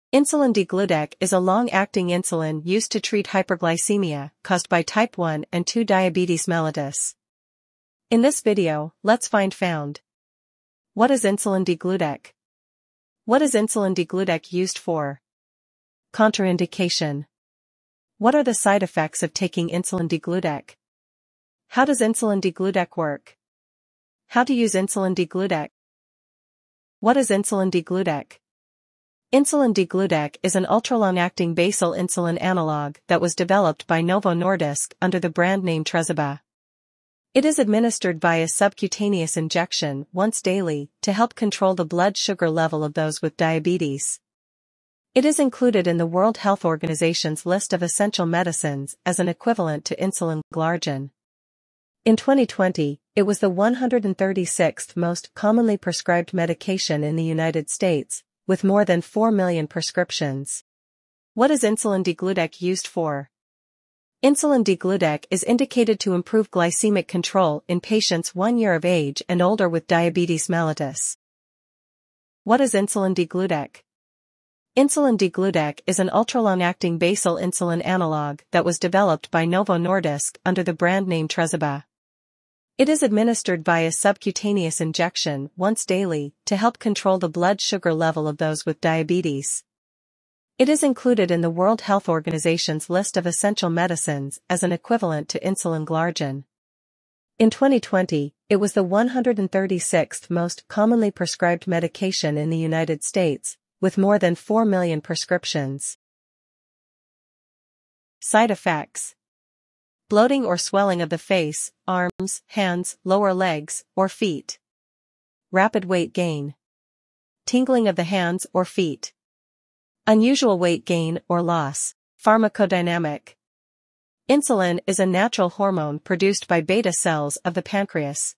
Insulin degludec is a long-acting insulin used to treat hyperglycemia caused by type 1 and 2 diabetes mellitus. In this video, let's find. What is insulin degludec? What is insulin degludec used for? Contraindication. What are the side effects of taking insulin degludec? How does insulin degludec work? How to use insulin degludec? What is insulin degludec? Insulin degludec is an ultra-long-acting basal insulin analog that was developed by Novo Nordisk under the brand name Tresiba. It is administered via subcutaneous injection once daily to help control the blood sugar level of those with diabetes. It is included in the World Health Organization's list of essential medicines as an equivalent to insulin glargine. In 2020, it was the 136th most commonly prescribed medication in the United States, with more than 4 million prescriptions. What is insulin degludec used for? Insulin degludec is indicated to improve glycemic control in patients 1 year of age and older with diabetes mellitus. What is insulin degludec? Insulin degludec is an ultra-long-acting basal insulin analog that was developed by Novo Nordisk under the brand name Tresiba. It is administered via subcutaneous injection once daily to help control the blood sugar level of those with diabetes. It is included in the World Health Organization's list of essential medicines as an equivalent to insulin glargine. In 2020, it was the 136th most commonly prescribed medication in the United States, with more than 4 million prescriptions. Side effects: bloating or swelling of the face, arms, hands, lower legs, or feet. Rapid weight gain. Tingling of the hands or feet. Unusual weight gain or loss. Pharmacodynamic. Insulin is a natural hormone produced by beta cells of the pancreas.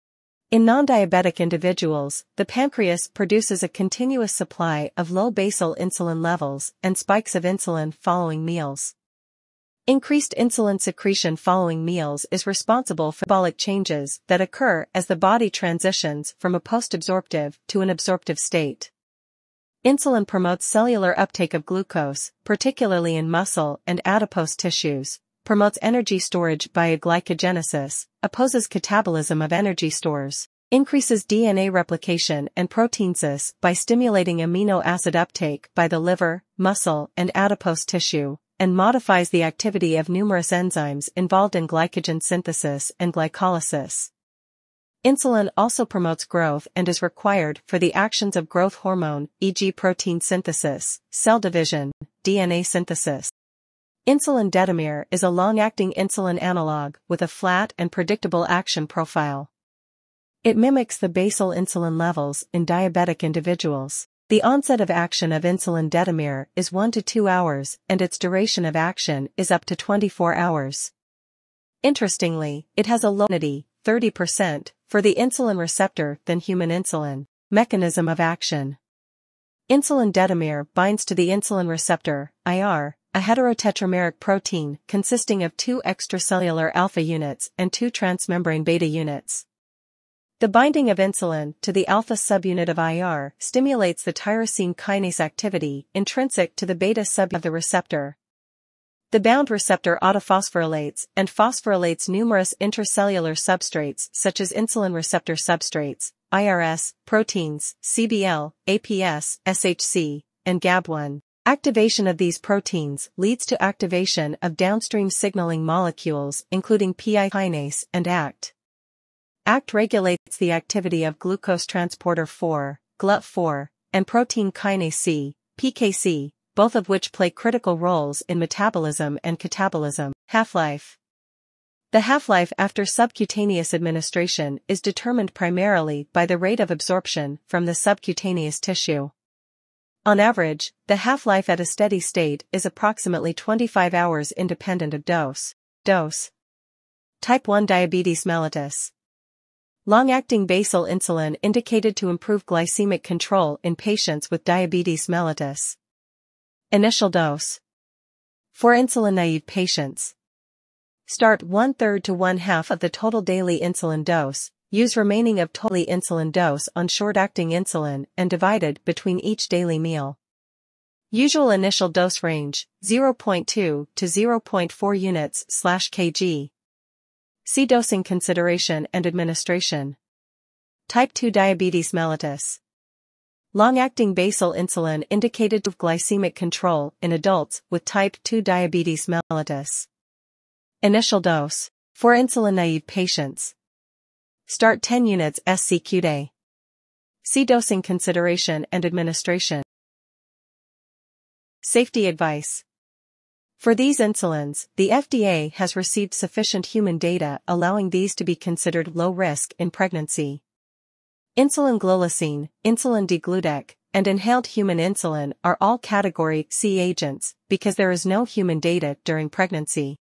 In non-diabetic individuals, the pancreas produces a continuous supply of low basal insulin levels and spikes of insulin following meals. Increased insulin secretion following meals is responsible for metabolic changes that occur as the body transitions from a post-absorptive to an absorptive state. Insulin promotes cellular uptake of glucose, particularly in muscle and adipose tissues, promotes energy storage via glycogenesis, opposes catabolism of energy stores, increases DNA replication and proteinsis by stimulating amino acid uptake by the liver, muscle, and adipose tissue, and modifies the activity of numerous enzymes involved in glycogen synthesis and glycolysis. Insulin also promotes growth and is required for the actions of growth hormone, e.g. protein synthesis, cell division, DNA synthesis. Insulin detamere is a long-acting insulin analog with a flat and predictable action profile. It mimics the basal insulin levels in diabetic individuals. The onset of action of insulin detamere is 1 to 2 hours and its duration of action is up to 24 hours. Interestingly, it has a lower affinity, 30%, for the insulin receptor than human insulin. Mechanism of action. Insulin detamere binds to the insulin receptor, IR, a heterotetrameric protein consisting of 2 extracellular alpha units and 2 transmembrane beta units. The binding of insulin to the alpha subunit of IR stimulates the tyrosine kinase activity intrinsic to the beta subunit of the receptor. The bound receptor autophosphorylates and phosphorylates numerous intracellular substrates such as insulin receptor substrates, IRS, proteins, CBL, APS, SHC, and GAB1. Activation of these proteins leads to activation of downstream signaling molecules including PI kinase and ACT. ACT regulates the activity of glucose transporter 4, GLUT4, and protein kinase C, PKC, both of which play critical roles in metabolism and catabolism. Half-life. The half-life after subcutaneous administration is determined primarily by the rate of absorption from the subcutaneous tissue. On average, the half-life at a steady state is approximately 25 hours independent of dose. Type 1 diabetes mellitus. Long-acting basal insulin indicated to improve glycemic control in patients with diabetes mellitus. Initial dose. For insulin-naive patients. Start 1/3 to 1/2 of the total daily insulin dose, use remaining of total insulin dose on short-acting insulin and divided between each daily meal. Usual initial dose range, 0.2 to 0.4 units/kg. See dosing consideration and administration. Type 2 diabetes mellitus. Long-acting basal insulin indicated for glycemic control in adults with type 2 diabetes mellitus. Initial dose, for insulin-naive patients. Start 10 units SC/Q day. See dosing consideration and administration. Safety advice. For these insulins, the FDA has received sufficient human data allowing these to be considered low risk in pregnancy. Insulin glulicine, insulin degludec, and inhaled human insulin are all Category C agents because there is no human data during pregnancy.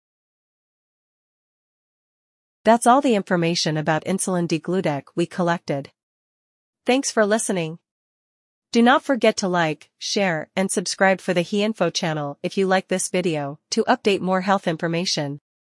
That's all the information about insulin degludec we collected. Thanks for listening. Do not forget to like, share, and subscribe for the HeInfo channel if you like this video to update more health information.